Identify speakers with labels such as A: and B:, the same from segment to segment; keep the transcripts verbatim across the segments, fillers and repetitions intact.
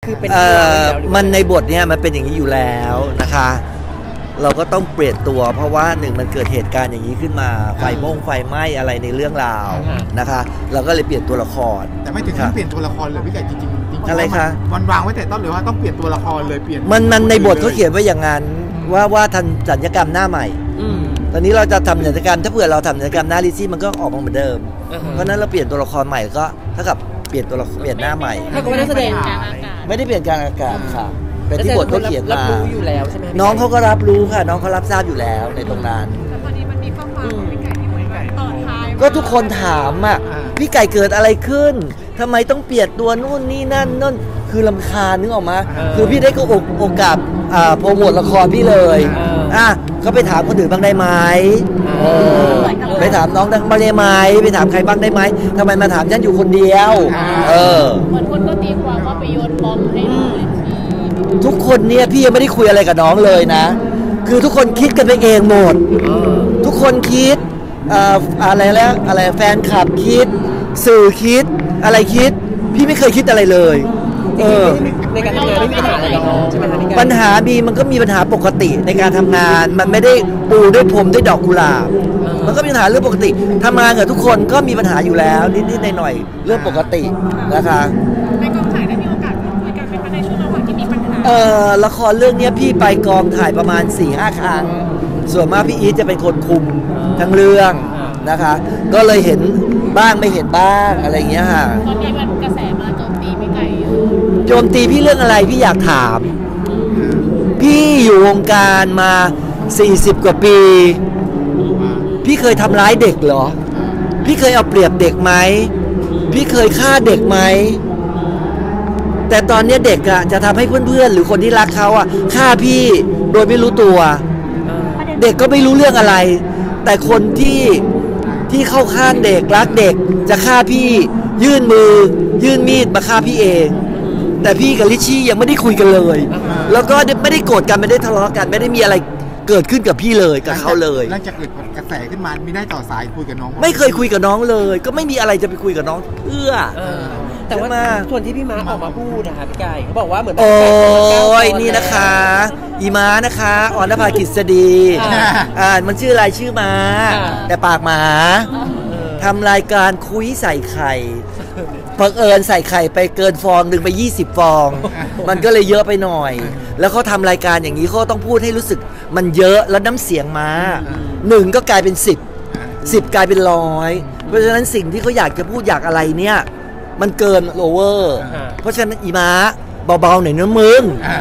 A: คือเป็น
B: มันในบทเนี่ยมันเป็นอย่างนี้อยู่แล้วนะคะเราก็ต้องเปลี่ยนตัวเพราะว่าหนึ่งมันเกิดเหตุการณ์อย่างนี้ขึ้นมาไฟม่งไฟไหม้อะไรในเรื่องราวนะคะเราก็เลยเปลี่ยนตัวละคร
C: แต่ไม่ถึงขั้นเปลี่ยนตัวละครเลยพี่ไก่จริงๆ
B: อะไรคะ
C: มันวางไว้แต่ต้นหรือว่าต้องเปลี่ยนตัวละครเลยเปลี่ยน
B: มันมันในบทเขาเขียนไว้อย่างนั้นว่าว่าทันศัลยกรรมหน้าใหม่ตอนนี้เราจะทำศัลยกรรมถ้าเผื่อเราทำศัลยกรรมหน้าลิซี่มันก็ออกมาเหมือนเดิมเพราะนั้นเราเปลี่ยนตัวละครใหม่ก็เท่ากับเปลี่ยนตัวละครเปลี่ยนหน้าใหม่
A: ถ้าก็ไม่ได้แสดง
B: ไม่ได้เปลี่ยนการอากาศค่ะเป็นที่บทเขาเขียนมา
A: รับรู้อยู่แล้วใช่ไหม
B: น้องเขาก็รับรู้ค่ะน้องเขารับทราบอยู่แล้วในตรงนั้น
D: แต่พอดีมันมีข้อความของพี่ไก่ที่เหมือนกับต่อท้าย
B: ก็ทุกคนถามอ่ะพี่ไก่เกิดอะไรขึ้นทำไมต้องเปลี่ยนตัวนู่นนี่นั่นนั่นคือลำคาญนึกออกมาคือพี่ได้ก็โอกาสโปรโมทละครพี่เลยอ่ะเขาไปถามคนอื่นบ้างได้ไหมไปถามน้องบ้างได้ไหมไปถามใครบ้างได้ไหมทำไมมาถามฉันอยู่คนเดียวเออ
D: เหมือนคนก็ตีความว่าไปโยนบอมให้
B: ทุกคนเนี่ยพี่ยังไม่ได้คุยอะไรกับน้องเลยนะคือทุกคนคิดกันไปเองหมดทุกคนคิดอะไรแล้วอะไรแฟนคลับคิดสื่อคิดอะไรคิดพี่ไม่เคยคิดอะไรเลยเออ
A: ในการทำงานไม่มีปัญหาอะไรใช่ไหมครับ
B: ปัญหาบีมันก็มีปัญหาปกติในการทำงานมันไม่ได้ปูด้วยพรมด้วยดอกกุหลาบมันก็มีปัญหาเรื่องปกติทำงานกับทุกคนก็มีปัญหาอยู่แล้วนิดๆหน่อยๆเรื่องปกตินะคะ
D: ในกองถ่ายได้มีโอกาสคุยกันไหมคะในช่วงระหว่างที่มีปัญหา
B: เออละครเรื่องนี้พี่ไปกองถ่ายประมาณ สี่ห้า ครั้งส่วนมากพี่อีทจะเป็นคนคุมทั้งเรื่องนะคะก็เลยเห็นบ้างไม่เห็นบ้างอะไรอย่างเงี้ยค่ะ
D: ตอนนี้มันกระแสมาโจมตีพี่ไก่
B: โจมตีพี่เรื่องอะไรพี่อยากถามพี่อยู่วงการมาสี่สิบกว่าปีพี่เคยทำร้ายเด็กเหรอพี่เคยเอาเปรียบเด็กไหมพี่เคยฆ่าเด็กไหมแต่ตอนนี้เด็กอะจะทำให้เพื่อนๆหรือคนที่รักเขาอะฆ่าพี่โดยไม่รู้ตัวเด็กก็ไม่รู้เรื่องอะไรแต่คนที่ที่เข้าข้างเด็กรักเด็กจะฆ่าพี่ยื่นมือยื่นมีดมาฆ่าพี่เองแต่พี่กับลิชชี่ยังไม่ได้คุยกันเลยแล้วก็ไม่ได้โกรธกันไม่ได้ทะเลาะกันไม่ได้มีอะไรเกิดขึ้นกับพี่เลยกับเขาเลย
C: หลังจากเกิดกระแสขึ้นมามีได้ต่อสายคุยกับน้อง
B: ไม่เคยคุยกับน้องเลยก็ไม่มีอะไรจะไปคุยกับน้องเพื่อ
A: แต่ว่าส่วนที่พี่ม้าออกมาพูดนะคะพี่ไก่เขาบอกว่าเหมือน
B: โอ้ยนี่นะคะอีม้านะคะอรณภากฤษฎีอ่ามันชื่ออะไรชื่อม้าแต่ปากหมาทำรายการคุยใส่ไข่เพิ่งเอิญใส่ไข่ไปเกินฟองหนึ่งไปยี่สิบฟองมันก็เลยเยอะไปหน่อยแล้วเขาทำรายการอย่างนี้เขาต้องพูดให้รู้สึกมันเยอะแล้วน้ำเสียงม้าหนึ่งก็กลายเป็นสิบสิบกลายเป็นร้อยเพราะฉะนั้นสิ่งที่เขาอยากจะพูดอยากอะไรเนี่ยมันเกินโอเวอร์เพราะฉะนั้นอีม้าเบาๆหน่อยเนื้อมึง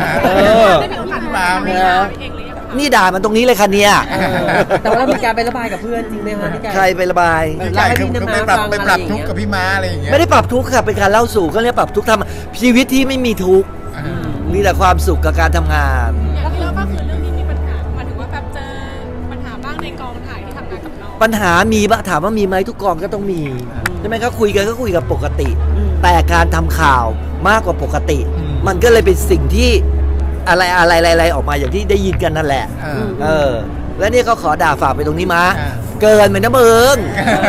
B: นี่ด่ามันตรงนี้เลยค่ะเนี่ย
A: แต่ว่ามีการไประบายกับเพื่อนจริงไหมคะพี่ไก่
B: ใครไประบาย
C: ใช่คือไปปรับไปปรับทุกข์กับพี่ม้าอะไรอย่างเงี้ย
B: ไม่ได้ปรับทุกข์ค่ะเป็นการเล่าสู่เขาเรียกปรับทุกข์ทำชีวิตที่ไม่มีทุกข์มีแต่ความสุขกับการทำงาน
D: แล้วก็คือเรื่องที่มีปัญหาหมายถึงว่าแบบเจอปัญหาบ้างในกองถ่ายที่ทำงานกับเรา
B: ปัญหามีบ้างถามว่ามีไหมทุกกองก็ต้องมีใช่ไหมก็คุยกันก็คุยกับปกติแต่การทำข่าวมากกว่าปกติมันก็เลยเป็นสิ่งที่อะไรอะไรอะไรออกมาอย่างที่ได้ยินกันนั่นแหละเออแล้วนี่ก็ขอด่าฝากไปตรงนี้มาเกินไปนะมึง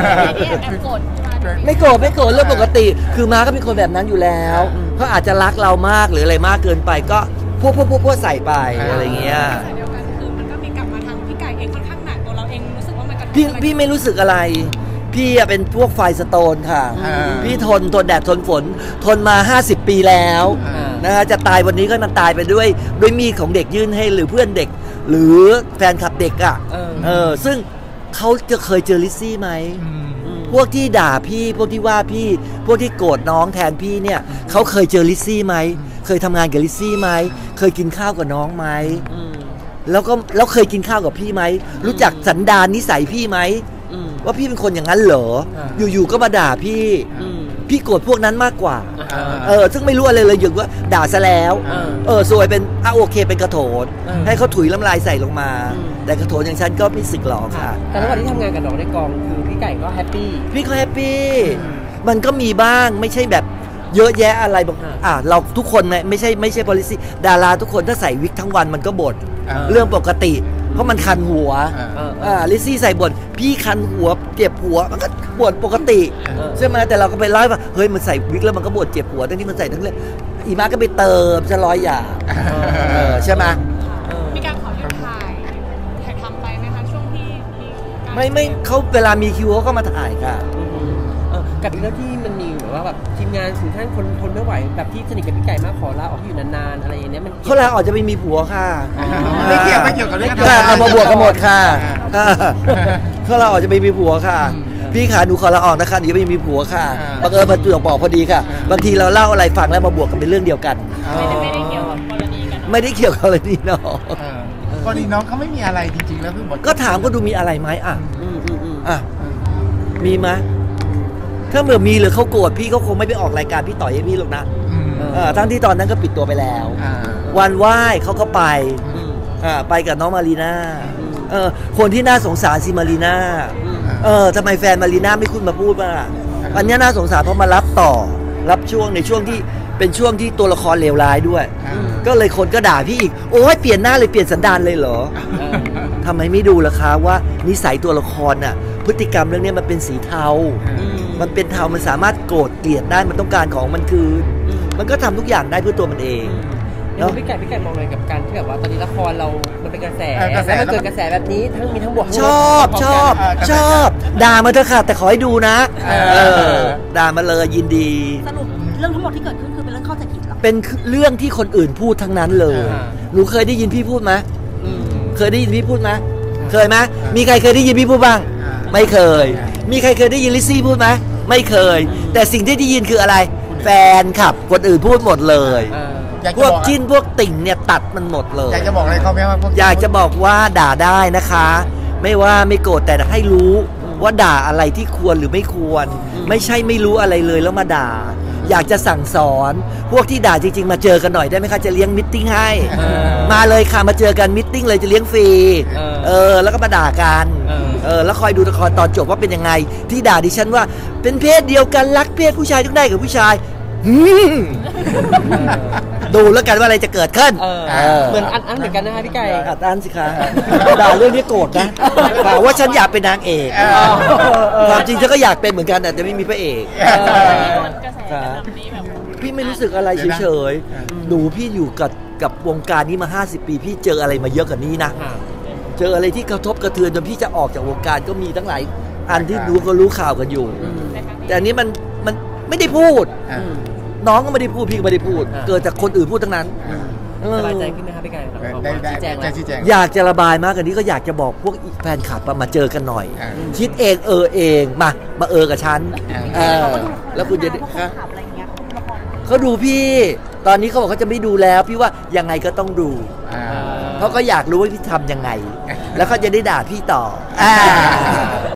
B: ไม่โกรธไม่โกรธเรื่องปกติคือม้าก็เป็นคนแบบนั้นอยู่แล้วเขาอาจจะรักเรามากหรืออะไรมากเกินไปก็พวกพวกพวกพวกใส่ไปอะไรเงี้ย
D: เดียวกันคือมันก็มีกลับมาทางพี่ไก่เองค่อนข้างหนักตัวเราเองรู้สึกว่ามันกระทบ
B: พี่พี่ไม่รู้สึกอะไรพี่เป็นพวกไฟสโตนค่ะพี่ทนทนแดดทนฝนทนมาห้าสิบปีแล้วนะฮะจะตายวันนี้ก็มันตายไปด้วยด้วยมีดของเด็กยื่นให้หรือเพื่อนเด็กหรือแฟนคลับเด็กอ่ะเออซึ่งเขาจะเคยเจอลิซซี่ไหมพวกที่ด่าพี่พวกที่ว่าพี่พวกที่โกรธน้องแทนพี่เนี่ยเขาเคยเจอลิซซี่ไหมเคยทำงานกับลิซซี่ไหมเคยกินข้าวกับน้องไหมแล้วก็แล้วเคยกินข้าวกับพี่ไหมรู้จักสันดานนิสัยพี่ไหมว่าพี่เป็นคนอย่างนั้นเหรออยู่ๆก็มาด่าพี่พี่โกรธพวกนั้นมากกว่าเออซึ่งไม่รู้อะไรเลยอย่างว่าด่าซะแล้วเออซวยเป็นอ่ะโอเคเป็นกระโถนให้เขาถุยน้ำลายใส่ลงมาแต่กระโถนอย่างฉันก็ไม่สึกหรอกค่ะ
A: แต่ระหว่างที่ทำงานกับน้องในกองคือพี่ไก่ก็แฮปปี้
B: พี่ก็แฮปปี้มันก็มีบ้างไม่ใช่แบบเยอะแยะอะไรบอกอ่ะเราทุกคนไม่ใช่ไม่ใช่ policy ดาราทุกคนถ้าใส่วิกทั้งวันมันก็บ่นเรื่องปกติเพราะมันคันหัว
A: เออ
B: อ่าลิซซี่ใส่บ่นพี่คันหัวเจ็บหัวมันก็ปวดปกติ
A: เออ
B: ใช่ไหมแต่เราก็ไปเล่าว่าเฮ้ยมันใส่วิกแล้วมันก็ปวดเจ็บหัวทั้งที่มันใส่ทั้งเรื่องอีมาก็ไปเติมจะร้อยอย่างเออใช่ไหม
A: เออ
D: มีการขอหยุดถ่ายถ่ายทำไปไหมคะช่วงที่มีการ
B: ไม่ไม่เขาเวลามีคิวเขาก็มาถ่ายค่ะ
A: อืมเออกับอีกเรื่องที่มันมีแบบว่าแบบทีมงานถึงขั้นคนทนไม่ไหวแบบที่สนิทกับพี่ไก่มากขอลาออกที่อยู่นานๆอะไรอย่างเงี้ยมัน
B: เขาลาออกจะไปมีผัวค่ะ
C: ไม่เกี่ยวไม่เกี่ยวกับเรื่อง
B: ค่ะเอามาบวกกันหมดค่ะค่ะเขาลาออกจะไปมีผัวค่ะ พี่ขาหนูขอลาออกนะคะหนูจะไปมีผัวค่ะบังเอิญมาจุดบอกพอดีค่ะ บางทีเราเล่าอะไรฟังแล้วมาบวกกันเป็นเรื่องเดียวกัน
D: ไม่ได้ไม่ได้เกี่ยวกับกรณีกัน
B: ไม่ได้เกี่ยวกับอะไรนี่เนาะ
C: กรณีน้องเขาไม่มีอะไรจริงๆแล้วคือหมด
B: ก็ถามก็ดูมีอะไรไหมอ่ะ
A: อืมอืมอืม
B: อ่ะมีไหมถ้าเมื่อมีหรือเขาโกรธพี่เขาคงไม่ไปออกรายการพี่ต่อยให้พี่หรอกนะ
C: อืม
B: เออทั้งที่ตอนนั้นก็ปิดตัวไปแล้ว
C: อ่า
B: วันไหว้เขาก็ไป
A: อืม
B: อ่าไปกับน้องมารีน่า
A: อืม
B: เออคนที่น่าสงสารสิมารีน่า
A: อืม
B: เออทำไมแฟนมารีน่าไม่ขึ้นมาพูดบ้างอะอันเนี้ยน่าสงสารเพราะมารับต่อ รับช่วงในช่วงที่เป็นช่วงที่ตัวละครเลวร้ายด้วย
C: อ่า
B: ก็เลยคนก็ด่าพี่อีก โอ้ยเปลี่ยนหน้าเลยเปลี่ยนสันดานเลยเหรอ
A: เออ
B: ทำไมไม่ดูล่ะคะว่านิสัยตัวละครน่ะพฤติกรรมเรื่องเนี้ยมันเป็นสีเทา
A: อืม
B: มันเป็นเทามันสามารถโกรธเกลียดได้มันต้องการของมันคือ
A: อืม
B: มันก็ทำทุกอย่างได้เพื่อตัวมันเอง
A: เนาะพี่ไก่พี่ไก่มองอะไรกับการที่แบบว่าตอนนี้ละครเรามันเป็นกระแส
C: เออกระแส
A: แล้วมันเกิดกระแสแบบนี้ทั้งมีทั้งบวกทั้งล
B: ชอบชอบ
C: เออกระแส
B: ชอบ ด่ามาเถอะค่ะแต่ขอให้ดูนะ
C: เออ
B: เออด่ามาเลยยินดี
E: สรุปเรื่องทั้งหมดที่เกิดขึ้นคือเป็นเรื่องเข้าใจผิดเหรอ
B: เป็นเรื่องที่คนอื่นพูดทั้งนั้นเลย
A: อ่า
B: หนูเคยได้ยินพี่พูดไหม
A: อืม
B: เคยได้ยินพี่พูดไหมเคยไหมมีใครเคยได้ยินพี่พูดบ้าง
C: อ่า
B: ไม่เคย มีใครเคยได้ยินลิซซี่พูดไหมไม่เคย แต่สิ่งที่ได้ยินคืออะไร แฟนคลับคนอื่นพูดหมดเลย
A: อ่า
C: อยาก
B: พ
C: จะ
B: วก
C: บอก
B: จิ้นพวกติ่งเนี่ยตัดมันหมดเลย
C: อยากจะบอกอะไรเขาไหมว่าพวก
B: อยากจะบอกว่าด่าได้นะคะ ไม่ว่าไม่โกรธแต่ให้รู้ว่าด่าอะไรที่ควรหรือไม่ควร ไม่ใช่ไม่รู้อะไรเลยแล้วมาด่า อยากจะสั่งสอน พวกที่ด่าจริงๆ มาเจอกันหน่อยได้ไหมคะจะเลี้ยงมิทติ้งให้
A: เออ
B: มาเลยค่ะมาเจอกันมิทติ้งเลยจะเลี้ยงฟรี
A: เออ
B: เออแล้วก็มาด่ากัน
A: เออ
B: เออแล้วคอยดูละครตอนจบว่าเป็นยังไง ที่ด่าดิฉันว่า เป็นเพศเดียวกันรักเพศผู้ชายต้องได้กับผู้ชายหืมดูแล้วกันว่าอะไรจะเกิดขึ้น
A: เออ
B: เออ
A: เหมือนอันอันเหมือนกันนะคะพี่ไก่
B: อัดอั้นสิคะด่าเรื่องนี้โกรธนะด่าว่าฉันอยากเป็นนางเอก
C: เออ
B: ความจริงฉันก็อยากเป็นเหมือนกันแต่ไม่มีพระเอก
C: เออ
D: โดนกระแสแบบนี้แบบ
B: พี่ไม่รู้สึกอะไรเฉยๆหนูพี่อยู่กับกับวงการนี้มาห้าสิบปี พี่เจออะไรมาเยอะกว่านี้นะ
A: ค่ะ
B: เจออะไรที่กระทบกระเทือนจนพี่จะออกจากวงการก็มีทั้งหลายอันที่รู้ก็รู้ข่าวกันอยู่
A: อืม
B: แต่อันนี้มันมันไม่ได้พูด
C: อ่า
B: น้องก็ไม่ได้พูดพี่ก็ไม่ได้พูด
A: อ่า
B: เกิดจากคนอื่นพูดทั้งนั้น
A: อืม
B: เออ
A: สบายใจขึ้นไหมคะพี่ไก่หลังออก
C: ได้
A: มา
C: ได้
A: ชี้แจง
C: ได้
A: แล้ว
C: ชี้แจง
B: อยากจะระบายมากกว่านี้ก็อยากจะบอกพวกแฟนคลับอะมาเจอกันหน่อย
C: อ่า
B: คิดเองเออเองมามาเออกับฉัน
C: อ่า
B: เออแล้วคุณจะได้
E: พวกคน
B: ฮะ
E: ขับอะไรเงี้ยละคร
B: เขาดูพี่ ตอนนี้เขาบอกเขาจะไม่ดูแล้ว พี่ว่ายังไงก็ต้องดู
C: อ่า
B: เพราะก็อยากรู้ว่าพี่ทำยังไง แล้วเขาจะได้ด่าพี่ต่ออ่า